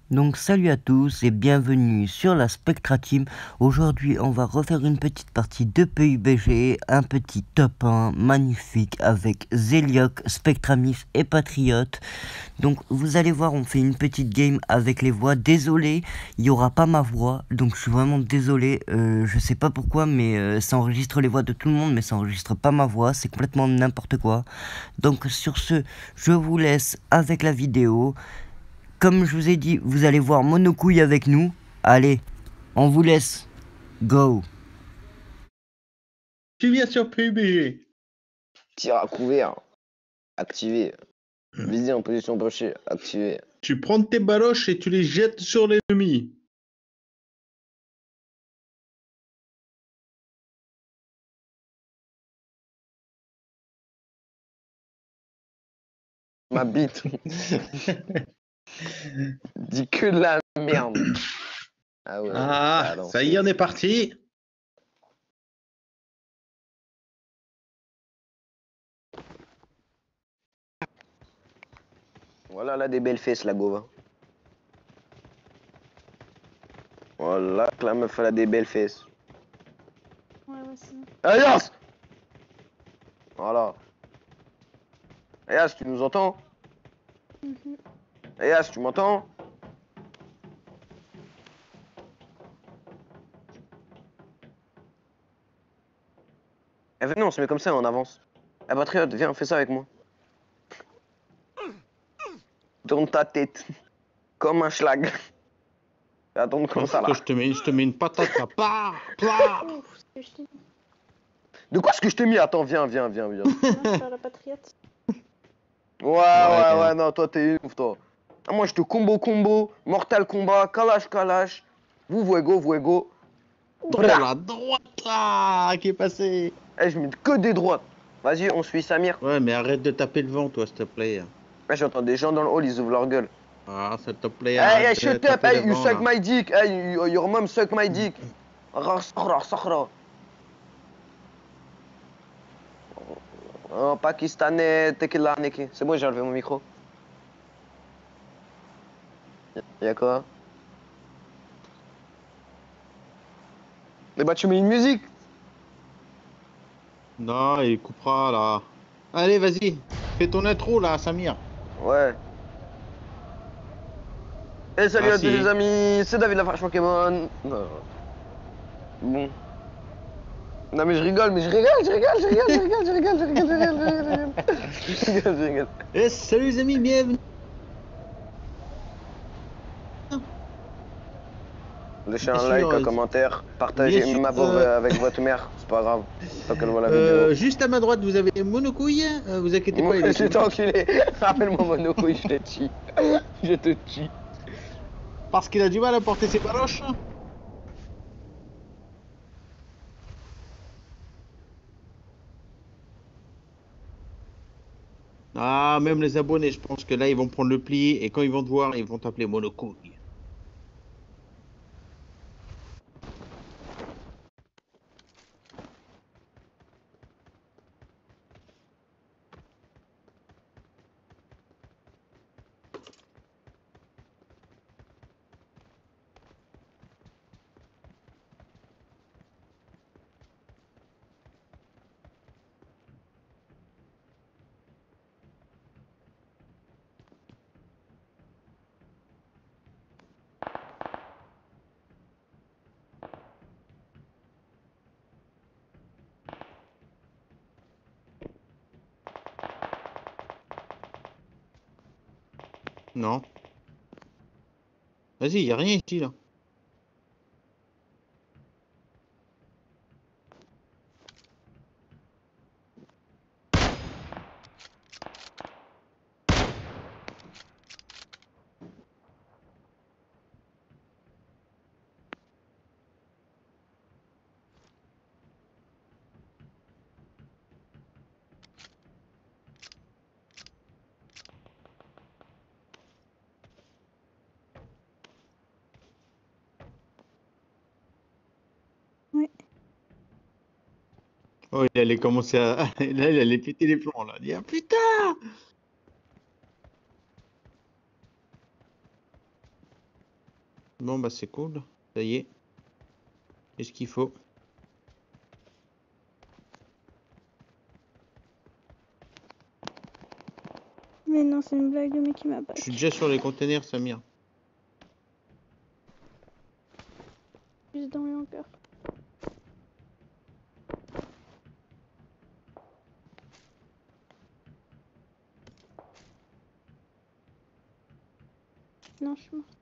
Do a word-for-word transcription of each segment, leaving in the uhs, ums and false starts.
Donc salut à tous et bienvenue sur la Spectra Team. Aujourd'hui on va refaire une petite partie de P U B G, un petit top un magnifique avec Zeliok, Spectramis et Patriote. Donc vous allez voir, on fait une petite game avec les voix. Désolé, il n'y aura pas ma voix, donc je suis vraiment désolé. Euh, je sais pas pourquoi, mais euh, ça enregistre les voix de tout le monde, mais ça enregistre pas ma voix, c'est complètement n'importe quoi. Donc sur ce, je vous laisse avec la vidéo. Comme je vous ai dit, vous allez voir Monocouille avec nous. Allez, on vous laisse. Go. Tu viens sur P U B G. Tir à couvert, activé. Visée en position penchée, activé. Tu prends tes baloches et tu les jettes sur l'ennemi. Ma bite. Dis que de la merde. Ah ouais. Ah, ça y est, on est parti. Voilà là des belles fesses la gova. Voilà que la meuf elle a des belles fesses. Ouais, ouais, c'est bon. Ayas. Voilà. Ayas, tu nous entends? Mhm. Ayas, tu m'entends? Eh venez, on se met comme ça, on avance. Eh Patriote, viens, fais ça avec moi. Tourne ta tête. Comme un schlag. Attends comme ça là. Je te mets, je te mets une patate là. Plah, plah. Ouf, ce que je t'ai dit. De quoi est-ce que je t'ai mis? Attends, viens, viens, viens, viens. Non, par la patriote. Ouais, ouais, ouais, Ouais, non, toi t'es ouf, toi. Ah, moi je te combo combo, Mortal Kombat, Kalash Kalash, vous Vuego Vuego. Dans la droite là, qui est passé. Eh, je mets que des droites. Vas-y, on suit Samir. Ouais, mais arrête de taper le vent, toi, s'il te plaît. Eh, j'entends des gens dans le hall, ils ouvrent leur gueule. Ah, s'il te plaît, Hey, arrête hey, de shut up, taper hey, le you vent suck là. my dick, hey, you- your mom suck my dick. Rar, sakhra, sakhra. Oh, pakistanais, tequila, niki. C'est bon, j'ai enlevé mon micro. Y'a quoi? Eh bah, tu mets une musique. Non, il coupera là. Allez, vas-y, fais ton intro là, Samir. Ouais. Eh, salut à tous Merci. les amis, c'est David la Fraîche Pokémon. Non. Bon. Non mais je rigole, mais je rigole, je rigole, je rigole, je rigole, je rigole, je rigole, je rigole, je rigole, je rigole, je rigole. Eh, salut les amis, bienvenue. Laissez un Bien like, sûr, un euh, commentaire, bien partagez sûr, même euh, avec votre mère, c'est pas grave, tant qu'elle voit la vidéo. euh, juste à ma droite, vous avez Monocouille. Euh, vous inquiétez pas, Moi, il est je sous- t'ai enculé, rappelle-moi Monocouille, je te tue. Je te tue. parce qu'il a du mal à porter ses baloches. Ah, même les abonnés, je pense que là, ils vont prendre le pli et quand ils vont te voir, ils vont t'appeler Monocouille. Non. Vas-y, il n'y a rien ici, là. Oui. Oh, il allait commencer à... Là, il allait péter les plombs, là. Il dit, ah, putain! Bon, bah c'est cool. Ça y est. Qu'est-ce qu'il faut? Mais non, c'est une blague, le mec qui m'a Je suis back. déjà sur les containers, Samir. Plus dans et encore. Non, je suis morte.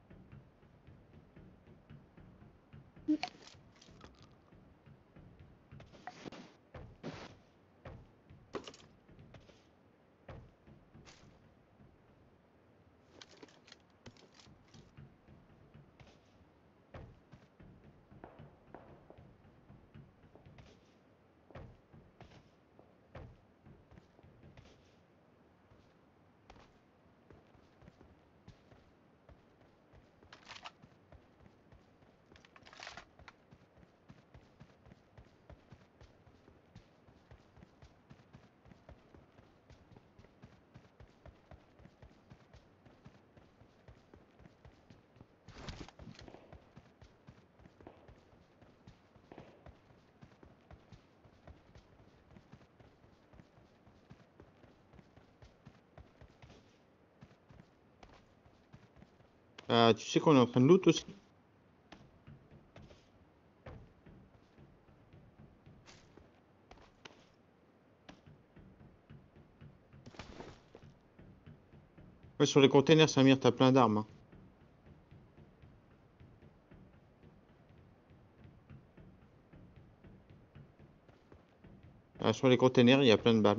Ah, tu sais qu'on est en train de loot aussi? Ouais, sur les containers, Samir, t'as plein d'armes. Hein. Ah, sur les containers, il y a plein de balles.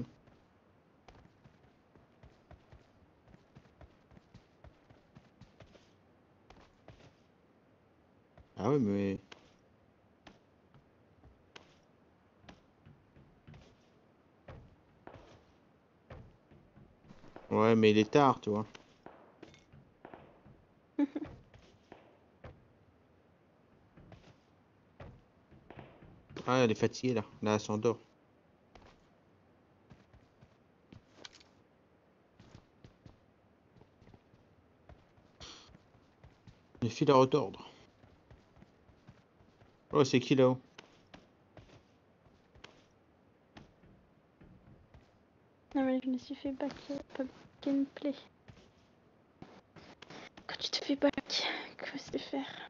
Ah ouais, mais... Ouais, mais il est tard, tu vois. Ah, elle est fatiguée, là. Là, elle s'endort. Les fils à retordre. Oh, c'est qui là-haut? Non, mais je me suis fait back, euh, pas gameplay. Quand tu te fais back, que faut-il faire?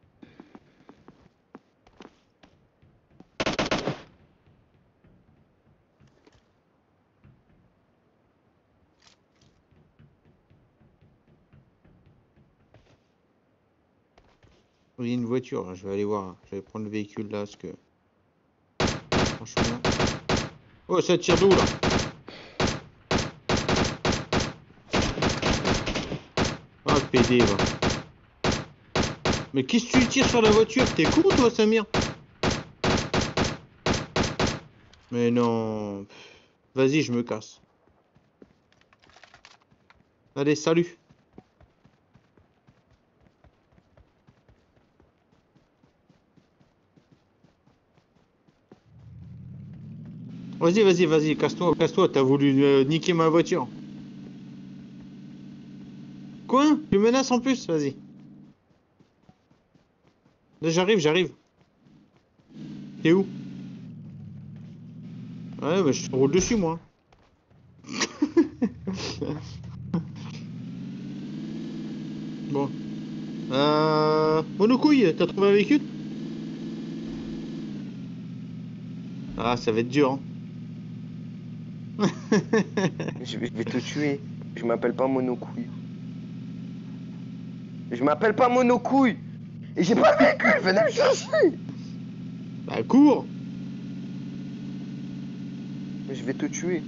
Il y a une voiture, hein. Je vais aller voir. Hein. Je vais prendre le véhicule là, parce que... Franchement... Oh, ça tire d'où, là? Ah, P D, va. Mais qu'est-ce que tu tires sur la voiture? T'es con, toi, Samir? Mais non... Vas-y, je me casse. Allez, salut. Vas-y, vas-y, vas-y, casse-toi, casse-toi. T'as voulu euh, niquer ma voiture. Quoi? Tu menaces en plus? Vas-y. Là, j'arrive, j'arrive. T'es où? Ouais, bah, je te roule dessus, moi. Bon. Euh... Monocouille, t'as trouvé un véhicule? Ah, ça va être dur, hein. Je vais, je vais te tuer. Je m'appelle pas Monocouille. Je m'appelle pas Monocouille. Et j'ai pas de véhicule, venez me chercher. Bah, cours! Je vais te tuer.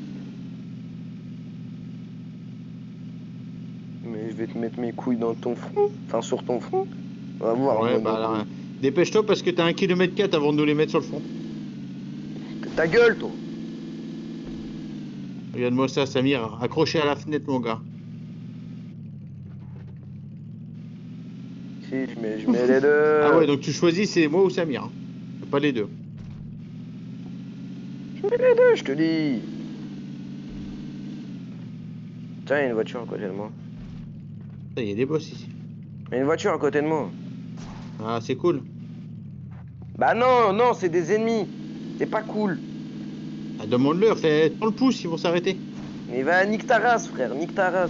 Mais je vais te mettre mes couilles dans ton front. Enfin, sur ton front. On va voir, Ouais, bah, Monocouille. alors, dépêche-toi parce que t'as un kilomètre quatre avant de nous les mettre sur le front. Ta gueule, toi. Regarde-moi ça, Samir, accroché à la fenêtre, mon gars. Si, je mets, je mets les deux. Ah ouais, donc tu choisis, c'est moi ou Samir. Hein. Pas les deux. Je mets les deux, je te dis. Tiens, il y a une voiture à côté de moi. Il y a des boss ici. Il y a une voiture à côté de moi. Ah, c'est cool. Bah non, non, c'est des ennemis. C'est pas cool. Ah, demande-leur, fais dans le pouce, ils vont s'arrêter. Mais va, nique ta race, frère, nique ta race.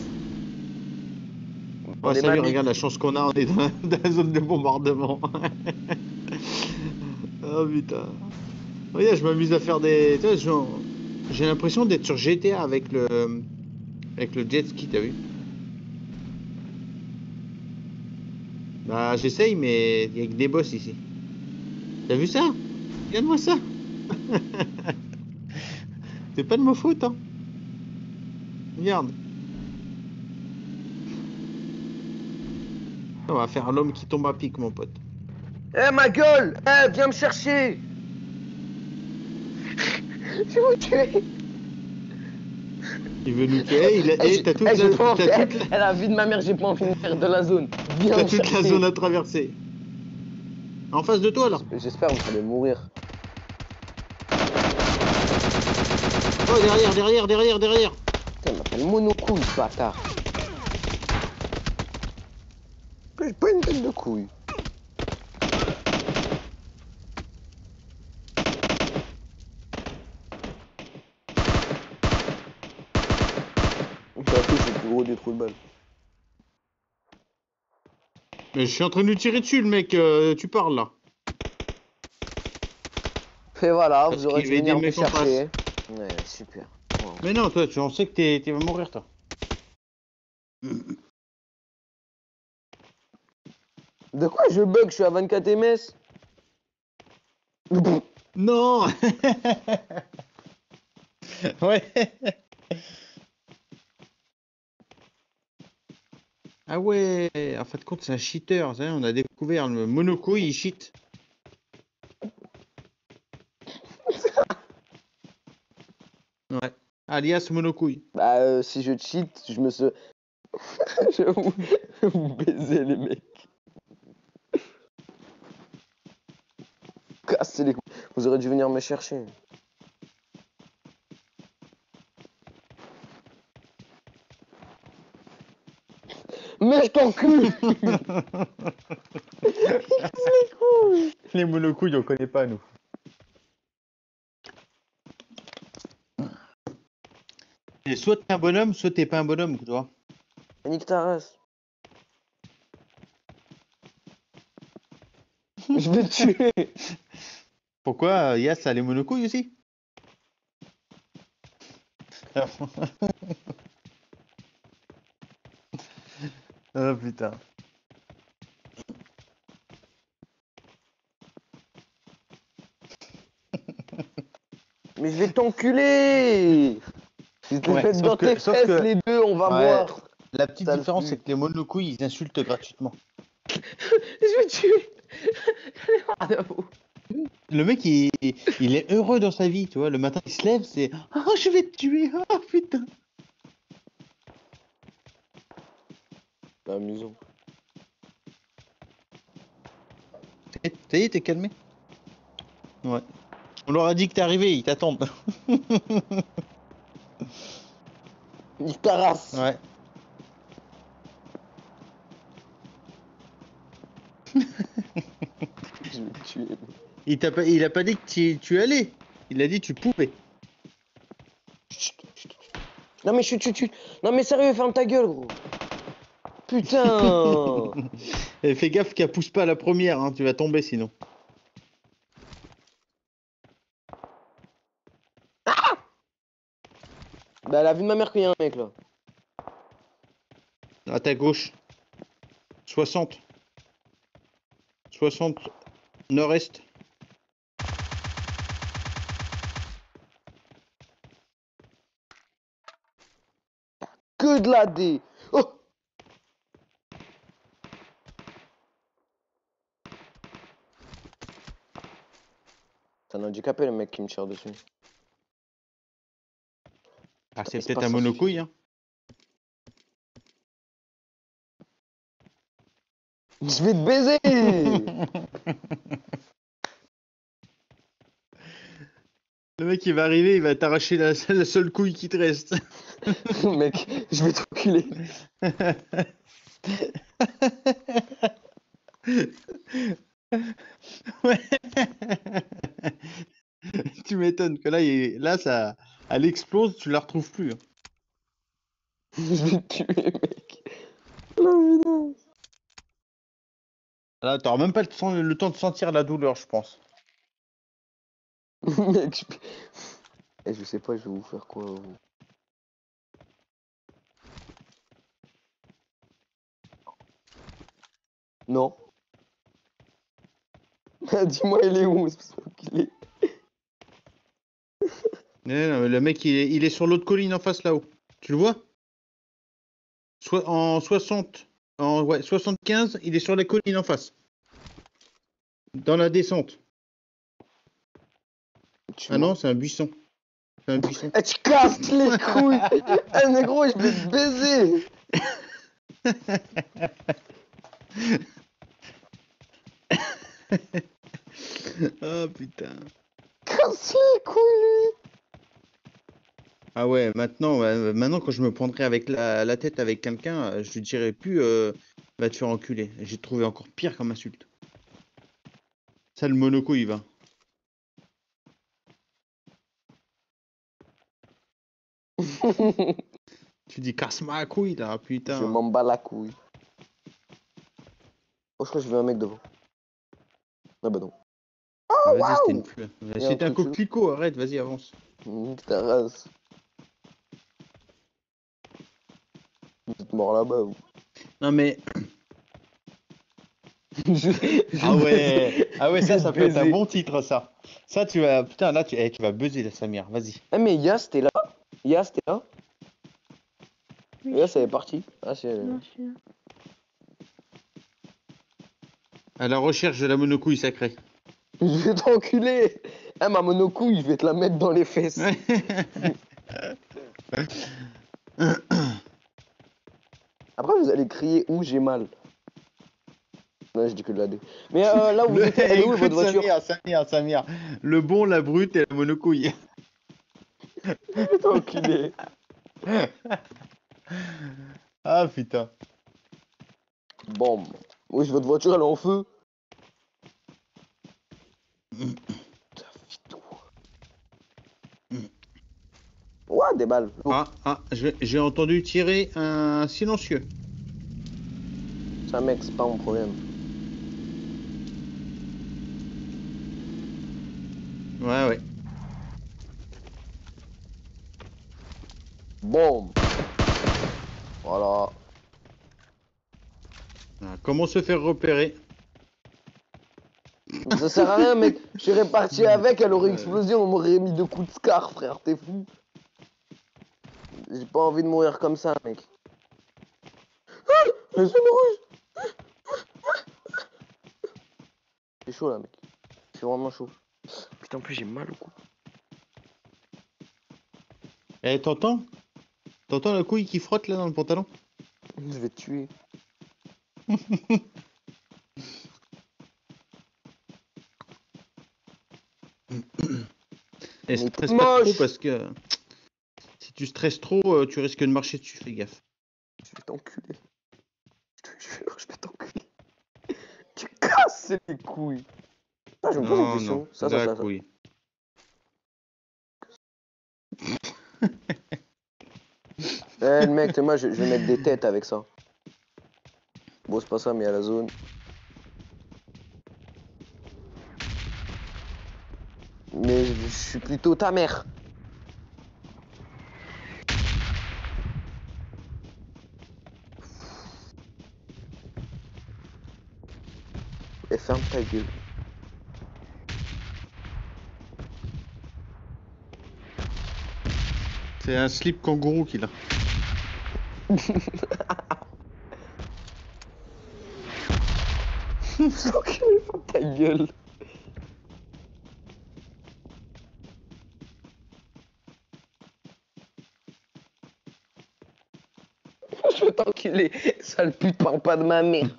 Oh, Des salut, mamies. regarde la chance qu'on a, on est dans la, dans la zone de bombardement. Oh putain. Regarde, je m'amuse à faire des. Tu vois, genre, j'ai l'impression d'être sur G T A avec le. Avec le jet ski, t'as vu? Bah, j'essaye, mais il y a que des boss ici. T'as vu ça? Regarde-moi ça! C'est pas de ma faute, hein? Regarde. On va faire l'homme qui tombe à pic, mon pote. Eh ma gueule! Eh, viens me chercher! Je vais vous tuer! Il veut nous tuer. Il a... Eh, Eh, j'ai- t'as toute, eh, j'ai la... pas envie- t'as toute... Elle a vu de ma mère, j'ai pas envie de faire de la zone. Viens t'as me toute la chercher. zone à traverser. En face de toi, là. J'espère que vous allez mourir. Oh, derrière, derrière, derrière, derrière. Putain, il m'appelle Monocouille, ce bâtard. J'ai pas une tête de couille. T'as fait, c'est le plus gros des trous de balle. Mais je suis en train de lui tirer dessus, le mec. euh, tu parles, là. Et voilà, Parce vous aurez qu'il dû va aider venir le me mec en chercher. Ouais, super. Wow. Mais non, toi, tu, on sait que t'es, tu vas mourir, toi. De quoi je bug? Je suis à vingt-quatre M S. Non. Ouais. Ah ouais, en fait, compte, c'est un cheater. Ça, on a découvert le Monoco, il cheat. Ouais. Alias Monocouille. Bah, euh, si je cheat, je me se. Je vais vous... vous baiser, les mecs. Cassez les couilles. Vous aurez dû venir me chercher. Mais je t'encule. Les couilles. Les monocouilles, on connaît pas, nous. Et soit t'es un bonhomme, soit t'es pas un bonhomme, tu vois. Nique ta race. Je vais te tuer. Pourquoi euh, Yass a les monocouilles aussi? Oh putain. Mais je vais t'enculer. Je te Ouais, fais sauf dans que- tes sauf fesses que- les deux, on va Ouais. voir. La petite Sale différence, pute. c'est que les monocouilles, ils insultent gratuitement. Je vais te tuer. J'en ai marre de vous. Le mec, il, il est heureux dans sa vie, tu vois. Le matin, il se lève, c'est « Oh, je vais te tuer, oh putain !» C'est amusant. Eh, ça y est, t'es calmé? Ouais. On leur a dit que t'es arrivé, ils t'attendent. Nique ta race. Ouais. Je vais te tuer. Il, t'a pas, il a pas dit que tu, tu allais. Il a dit que tu pouvais. Chut, chut, chut. Non mais chut, chut, chut. Non mais sérieux, ferme ta gueule, gros. Putain. Et fais gaffe qu'elle pousse pas à la première, hein, tu vas tomber sinon. Bah elle a vu de ma mère qu'il y a un mec là. À ta gauche. soixante. soixante. Nord-est. Que de la D. Oh. C'est un handicapé le mec qui me tire dessus. Ah, c'est C'est peut-être pas un ça, monocouille, hein. Je vais te baiser. Le mec, il va arriver, il va t'arracher la, la seule couille qui te reste. Mec, je vais t'enculer. Ouais. Tu m'étonnes que là, il- là, ça, elle explose, tu la retrouves plus. hein. Je vais te tuer, mec. La vidange. Là, t'auras même pas le temps, le temps de sentir la douleur, je pense. Mec, je... Eh, je sais pas, je vais vous faire quoi, vous. Non. Dis-moi, il est où? C'est parce qu'il est... Non, non, mais le mec, il est, il est sur l'autre colline en face là-haut. Tu le vois? Soit en soixante, en ouais, soixante-quinze, il est sur la colline en face. Dans la descente. Tu Ah mens. non, c'est un buisson. C'est un buisson. Eh, tu casses les couilles. Eh, négro, je vais te baiser. Oh putain. Casse les couilles, lui. Ah ouais, maintenant, ouais, maintenant quand je me prendrai avec la, la tête avec quelqu'un, euh, je lui dirai plus euh, va te faire enculer. J'ai trouvé encore pire comme insulte. Ça, le monoco, il va. Tu dis casse ma couille là, Je putain. m'en bats la couille. Oh, je crois que je veux un mec devant. Ah bah non. Ah, vas-y, c'était waouh. une pue. Il y a un C'était un truc chelou. coquelicot, arrête, vas-y, avance. Nique ta race. Vous êtes mort là-bas, vous. Non mais. Je- je Ah vais ouais, baiser. ah ouais, Je ça, vais ça te peut être un baiser. bon titre, ça. Ça, tu vas. Putain, là, tu, eh, tu vas buzzer, là, Samir, vas-y. Eh, mais Yas, t'es là? Yas, t'es là? Oui, Yas, je suis elle est là. partie. Ah, c'est. Non, je suis là. À la recherche de la monocouille sacrée. Je vais t'enculer. Eh, ma monocouille, je vais te la mettre dans les fesses. Ouais. Après, vous allez crier où j'ai mal. Non, je dis que de la D. Mais euh, là où vous Le- étiez, elle est où écoute, votre voiture? Samir, Samir, Samir. Le bon, la brute et la monocouille. Je vais t'enculer. Ah putain. Bon. Oui, votre voiture, elle est en feu. Ça fait tout. Ouais, des balles. Lourd. Ah, ah, je- j'ai entendu tirer un silencieux. Ça, mec, c'est pas mon problème. Ouais, ouais. Bon. Voilà. Ah, comment se faire repérer? Ça sert à rien, mec. Je serais parti avec, elle aurait explosé, on m'aurait mis deux coups de scar, frère. T'es fou. J'ai pas envie de mourir comme ça, mec. Ah, le zone rouge. C'est chaud là, mec. C'est vraiment chaud. Putain, en plus j'ai mal au cou. Eh, t'entends? T'entends la couille qui frotte là dans le pantalon? Je vais te tuer. Et Mais stresse t'es pas trop moche. parce que si tu stresses trop, euh, tu risques de marcher dessus, fais gaffe. Je vais t'enculer. Je te jure, je vais t'enculer. Tu casses les couilles. Ah, je me pose une Non, question. non, Ça, ça, la ça, ça. couille. Eh, le mec, t'es moi, je, je vais mettre des têtes avec ça. Bon, c'est pas ça, mais à la zone. Mais je, je suis plutôt ta mère. Et ferme ta gueule. C'est un slip kangourou qu'il a. Enculé, ferme ta gueule. Je vais t'enculer. Sale pute, parle pas de ma mère.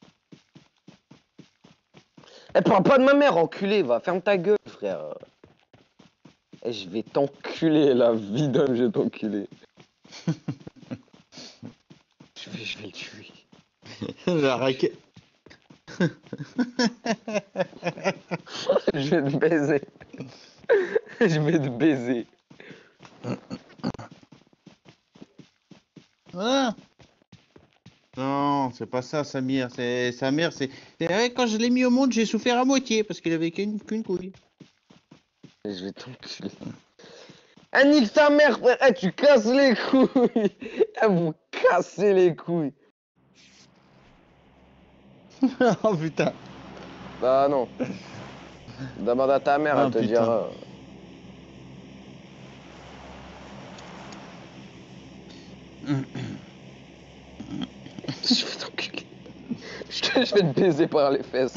Elle parle pas de ma mère, enculé. Va, ferme ta gueule, frère. Et je vais t'enculer, la vie d'homme, je vais t'enculer. je, vais, je vais le tuer. La raquette. Je vais te baiser. Je vais te baiser. Voilà. Non, c'est pas ça, Samir. C'est Samir, c'est. c'est vrai, quand je l'ai mis au monde, j'ai souffert à moitié parce qu'il avait qu'une qu'une couille. Je vais t'enculer. Ah, nique ta mère, frère. Eh, tu casses les couilles. Eh, vous cassez les couilles. Oh putain. Bah non. Demande à ta mère, Ah, elle te putain. dira. Je vais t'enculer. Je te- je vais te baiser par les fesses.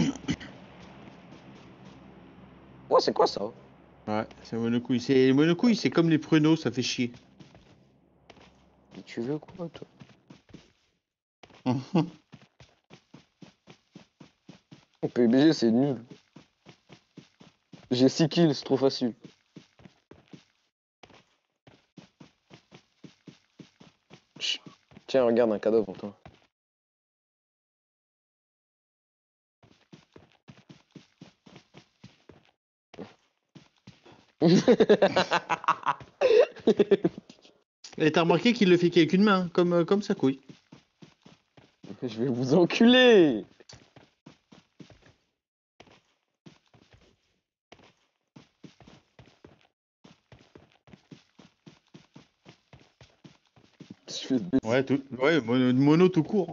Ouais, c'est quoi ça? Ouais, c'est monocouille. C'est monocouille, c'est comme les pruneaux, ça fait chier. Mais tu veux quoi, toi? P U B G, c'est nul. J'ai six kills, c'est trop facile. Chut. Tiens, regarde un cadeau pour toi. Et t'as remarqué qu'il le fait qu'avec une main, comme, euh, comme sa couille. Je vais vous enculer. Je vais te baiser. Ouais, tout, ouais mono, mono tout court.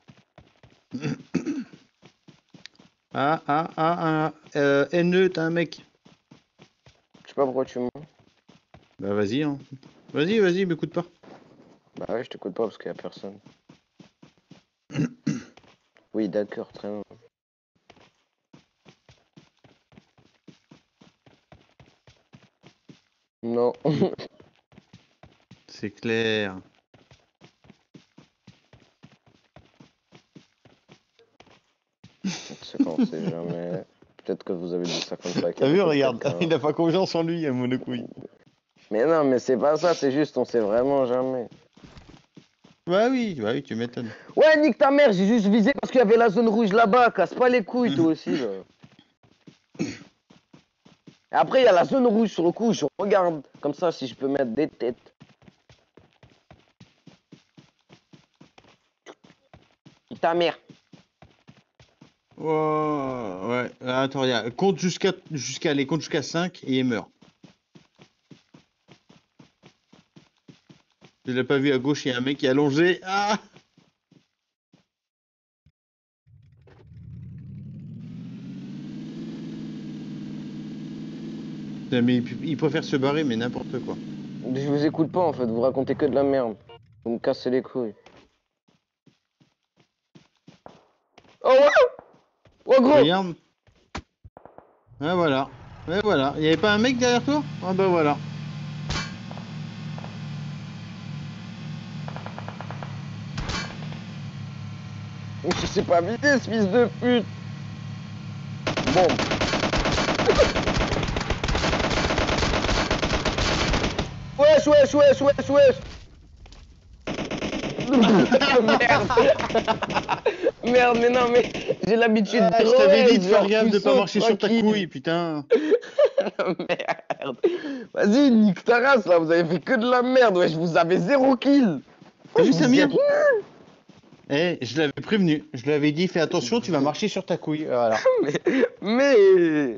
Ah, ah, ah, ah. Euh, N E, t'as un mec. Je sais pas pourquoi tu mens. Bah vas-y, hein. Vas-y, vas-y, m'écoute pas. Bah ouais, je t'écoute pas parce qu'il y a personne. Oui, d'accord, très bien. Non. C'est clair. C'est qu'on sait jamais. Peut-être que vous avez dit ça comme ça. T'as vu, regarde, quelqu'un. il a pas confiance en lui, un monocouille. Mais non, mais c'est pas ça, c'est juste on sait vraiment jamais. Bah oui, bah oui, tu m'étonnes. Ouais, nique ta mère, j'ai juste visé parce qu'il y avait la zone rouge là-bas. Casse pas les couilles, toi aussi, là. Et après, il y a la zone rouge sur le coup, je regarde. Comme ça, si je peux mettre des têtes. Nique ta mère. Oh, ouais, attends, regarde, compte jusqu'à, jusqu'à, allez, compte jusqu'à cinq et il meurt. Je l'ai pas vu à gauche, il y a un mec qui est allongé. Ah! Putain, mais il, il préfère se barrer, mais n'importe quoi. Je vous écoute pas en fait, vous racontez que de la merde. Vous me cassez les couilles. Oh ouais! Oh gros! Regarde. Ah voilà. Ouais, voilà. Il y avait pas un mec derrière toi? Ah bah voilà. Je sais pas viser ce fils de pute! Bon. Wesh, wesh, wesh, wesh, wesh! Merde! Merde, mais non, mais j'ai l'habitude Ah, de je t'avais dit de genre, faire gaffe tu de pas sautes marcher sur ta tranquille. couille, putain. Merde! Vas-y, nique ta race là, vous avez fait que de la merde, wesh, vous avez zéro kill! T'as vu Vous Samir? êtes nuls. Eh, je l'avais prévenu. Je lui avais dit, fais attention, tu vas marcher sur ta couille. Voilà. Mais. Mais.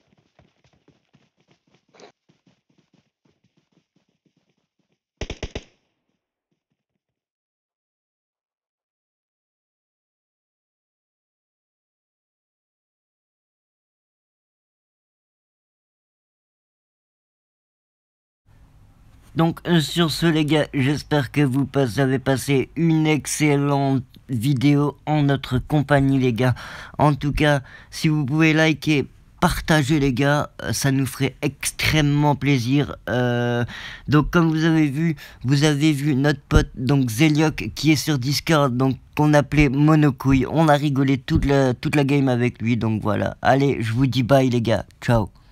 Donc euh, sur ce les gars, j'espère que vous pas- avez passé une excellente vidéo en notre compagnie les gars. En tout cas, si vous pouvez liker, partager les gars, euh, ça nous ferait extrêmement plaisir. Euh, donc comme vous avez vu, vous avez vu notre pote donc Zeliok qui est sur Discord, donc qu'on appelait Monocouille. On a rigolé toute la, toute la game avec lui, donc voilà. Allez, je vous dis bye les gars, ciao.